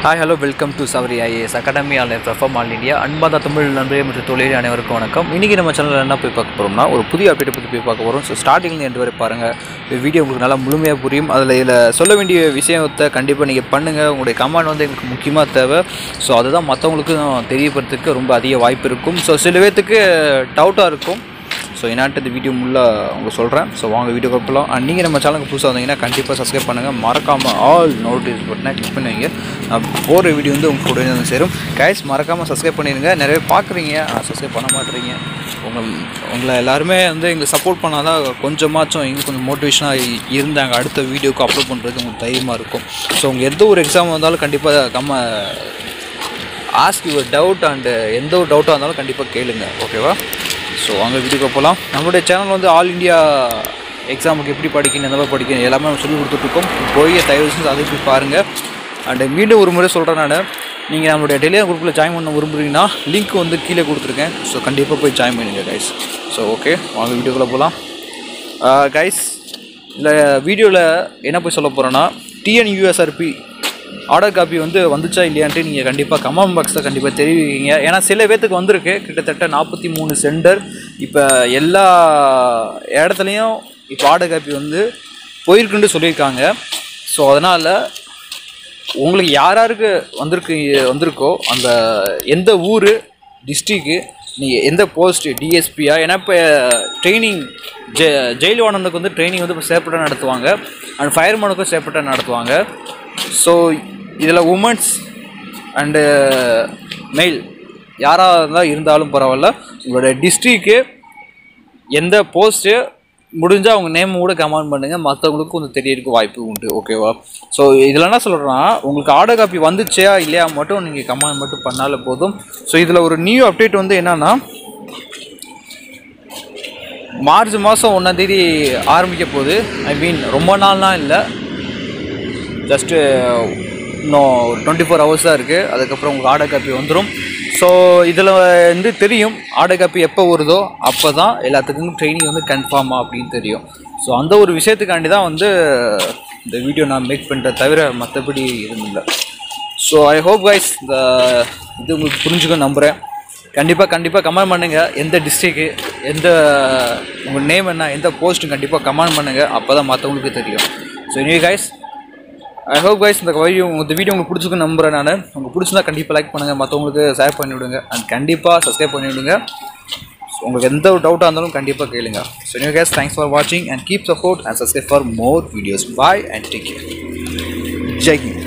Hi, hello, welcome to Savri IAS Academy Online Platform All India. அன்பான தமிழ் நண்பர்களே மற்றும் தொழிலாளி அனைவருக்கும் வணக்கம். இன்னைக்கு நம்ம சேனல்ல என்ன போய் பார்க்க போறோம்னா ஒரு புதிய அப்டேட் பத்தி போய் பார்க்க போறோம். ஸோ ஸ்டார்டிங்ல இருந்து எண்ட் வரை பாருங்க. இந்த வீடியோ உங்களுக்கு நல்லா முழுமையாக புரியும். இதில் சொல்ல வேண்டிய விஷயத்தை கண்டிப்பாக நீங்கள் பண்ணுங்கள். உங்களுடைய கமெண்ட் வந்து எங்களுக்கு முக்கியமாக தேவை. ஸோ அதுதான் மற்றவங்களுக்கு தெரியப்படுறதுக்கு ரொம்ப அதிக வாய்ப்பு இருக்கும். ஸோ சில பேர்த்துக்கு டவுட்டாக இருக்கும். ஸோ என்னாட்டு இந்த வீடியோ முல்லாக உங்களுக்கு சொல்கிறேன். ஸோ வாங்க வீடியோ பார்க்கலாம். அண்ட் நீங்கள் நம்ம சேனலுக்கு புதுசாக வந்தீங்கன்னா கண்டிப்பாக சப்ஸ்கிரைப் பண்ணுங்கள். மறக்காமல் ஆல் நோட்டிஃபிகேஷன் பட்டனை கிளிக் பண்ணுவீங்க. நான் போகிற வீடியோ வந்து உங்கள் கூட வந்து சேரும். கைஸ் மறக்காமல் சப்ஸ்கிரைப் பண்ணிடுங்க. நிறைய பேர் பார்க்குறீங்க, சப்ஸ்கிரைப் பண்ண மாட்டேறீங்க. உங்களை எல்லாருமே வந்து எங்களுக்கு சப்போர்ட் பண்ணால் தான் கொஞ்சமாச்சும் எங்களுக்கு கொஞ்சம் மோட்டிவேஷனாக இருந்தாங்க அடுத்த வீடியோக்கு அப்லோட் பண்ணுறதுக்கு உங்களுக்கு தைரியமாக இருக்கும். ஸோ உங்கள் எந்த ஒரு எக்ஸாம் வந்தாலும் கண்டிப்பாக ஆஸ்க் யுவர் டவுட் அண்டு எந்த ஒரு டவுட்டாக இருந்தாலும் கண்டிப்பாக கேளுங்க. ஓகேவா? ஸோ அங்கே வீடியோக்கு போகலாம். நம்மளுடைய சேனல் வந்து ஆல் இண்டியா எக்ஸாமுக்கு எப்படி படிக்கணும், எந்த மாதிரி படிக்கணும் எல்லாமே நம்ம சொல்லி கொடுத்துட்ருக்கோம். போய் தயவு செஞ்சு அதை போய் பாருங்கள். அண்டு மீண்டும் ஒரு முறை சொல்கிறேன், நான் நீங்கள் நம்மளுடைய டெலிகிராம் குரூப்பில் ஜாயின் பண்ண விரும்புகிறீங்கன்னா லிங்க் வந்து கீழே கொடுத்துருக்கேன். ஸோ கண்டிப்பாக போய் ஜாயின் பண்ணுங்கள் கைஸ். ஸோ ஓகே வாங்க வீடியோக்குள்ளே போகலாம். கைஸ் இந்த வீடியோவில் என்ன போய் சொல்ல போகிறேன்னா, TNUSRB ஆர்டர் காப்பி வந்து வந்துச்சா இல்லையான்ட்டு நீங்கள் கண்டிப்பாக கமெண்ட் பாக்ஸில் கண்டிப்பாக தெரிவிங்க. ஏன்னா சில பேர்த்துக்கு வந்திருக்கு, கிட்டத்தட்ட 43 சென்டர் இப்போ எல்லா இடத்துலையும் இப்போ ஆர்டர் காப்பி வந்து போயிருக்குன்னு சொல்லியிருக்காங்க. ஸோ அதனால் உங்களுக்கு யாருக்கு வந்திருக்கோ அந்த எந்த ஊர் டிஸ்ட்ரிக்கு நீங்கள் எந்த போஸ்ட்டு டிஎஸ்பியா, ஏன்னா இப்போ ட்ரைனிங் ஜெயில் வார்டனுக்கு வந்து ட்ரைனிங் வந்து இப்போ சேப்பட்டாக நடத்துவாங்க. அண்ட் ஃபயர்மேனுக்கும் சேப்பட்டாக நடத்துவாங்க. ஸோ இதில் உமன்ஸ் அண்டு மெயில் யாராக இருந்தாலும் பரவாயில்ல, உங்களோட டிஸ்ட்ரிக்கு எந்த போஸ்ட்டு முடிஞ்சால் அவங்க நேம் கூட கமெண்ட் பண்ணுங்கள். மற்றவங்களுக்கு கொஞ்சம் தெரியறதுக்கு வாய்ப்பு உண்டு. ஓகேவா? ஸோ இதில் என்ன சொல்கிறேன்னா, உங்களுக்கு ஆர்டர் காப்பி வந்துச்சா இல்லையா மட்டும் நீங்கள் கமெண்ட் மட்டும் பண்ணாலே போதும். ஸோ இதில் ஒரு நியூ அப்டேட் வந்து என்னென்னா, மார்ச் மாதம் 1ஆம் தேதி ஆரம்பிக்க போகுது. ரொம்ப நாள்லாம் இல்லை, ஜஸ்ட்டு இன்னும் ஒரு 24 ஹவர்ஸ் தான் இருக்குது. அதுக்கப்புறம் உங்களுக்கு ஆர்டர் காப்பி வந்துடும். ஸோ இதில் வந்து தெரியும் ஆர்டர் காப்பி எப்போ வருதோ அப்போ தான் எல்லாத்துக்கும் ட்ரைனிங் வந்து கன்ஃபார்மாக அப்படின்னு தெரியும். ஸோ அந்த ஒரு விஷயத்துக்காண்டி தான் வந்து இந்த வீடியோ நான் மேக் பண்ணுறேன், தவிர மற்றபடி எதுவும் இல்லை. ஸோ ஐ ஹோப் கைஸ் இது உங்களுக்கு புரிஞ்சுக்க நம்புகிறேன். கண்டிப்பாக கமெண்ட் பண்ணுங்கள். எந்த டிஸ்ட்ரிக்கு, எந்த உங்கள் நேம் என்ன, எந்த போஸ்ட்டு கண்டிப்பாக கமெண்ட் பண்ணுங்கள். அப்போ தான் மற்றவங்களுக்கு தெரியும். So anyway guys, I hope guys இந்த வீடியோ உங்களுக்கு பிடிச்சிருக்குன்னு நம்புகிறேன். நான் உங்களுக்கு பிடிச்சிருந்தா கண்டிப்பாக லைக் பண்ணுங்கள், மற்றவங்களுக்கு ஷேர் பண்ணிவிடுங்க, அண்ட் கண்டிப்பாக சப்ஸ்கிரைப் பண்ணிவிடுங்க. உங்களுக்கு எந்த ஒரு டவுட்டாக இருந்தாலும் கண்டிப்பாக கேளுங்க. So anyway guys, thanks for வாட்சிங் and keep support and subscribe for more videos. Bye and take care. Jai Hind.